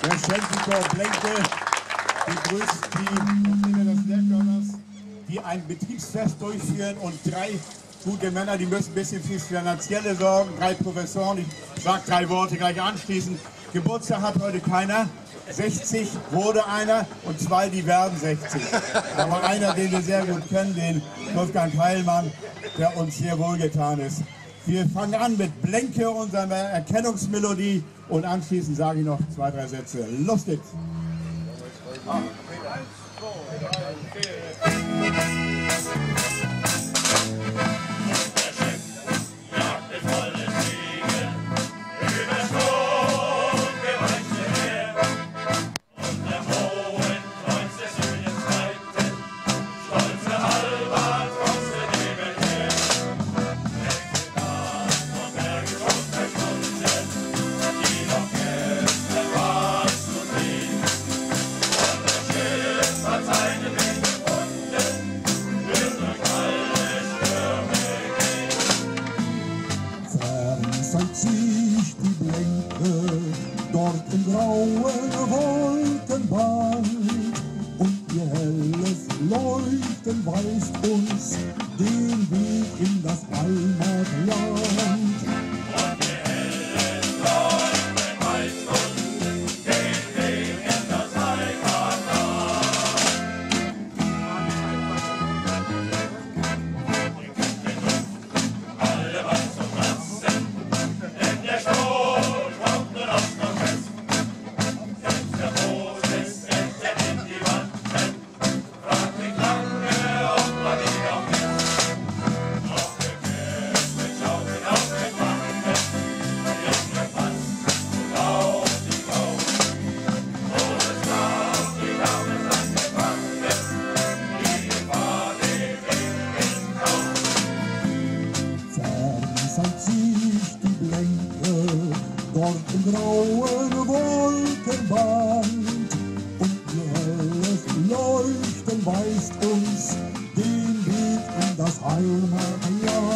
Der Schenkenchor Blenke begrüßt die Mitglieder des Lehrkörpers, die ein Betriebsfest durchführen, und 3 gute Männer, die müssen ein bisschen fürs Finanzielle sorgen. 3 Professoren, ich sage 3 Worte gleich anschließend. Geburtstag hat heute keiner. 60 wurde einer und 2, die werden 60. Aber einer, den wir sehr gut kennen, den Wolfgang Heilmann, der uns sehr wohlgetan ist. Wir fangen an mit Blenke, unserer Erkennungsmelodie, und anschließend sage ich noch 2, 3 Sätze. Los geht's! Sich die Blenke dort im grauen Wolkenband, und ihr helles Leuchten weist uns den Weg in das Heimatland. Und ihr helles Leuchten weist uns den Weg in das Heimatland. Alle was zum Ratzen. Der Stroh kommt nur aus Nordwest. Selbst der Moses entdeckt in die Wanden. Fragt mich lange, ob man ihn noch ist. Auf der Kirche schaut ihn auf den Wangen. Die Junge passt auf die Faust. Moses nahm die Dame an den Wangen. Die war dem Weg in Kauf. Fern sich die Blenke dort im grauen Wolkenband, und ihr helles Leuchten weist uns den Weg in das Heimatland.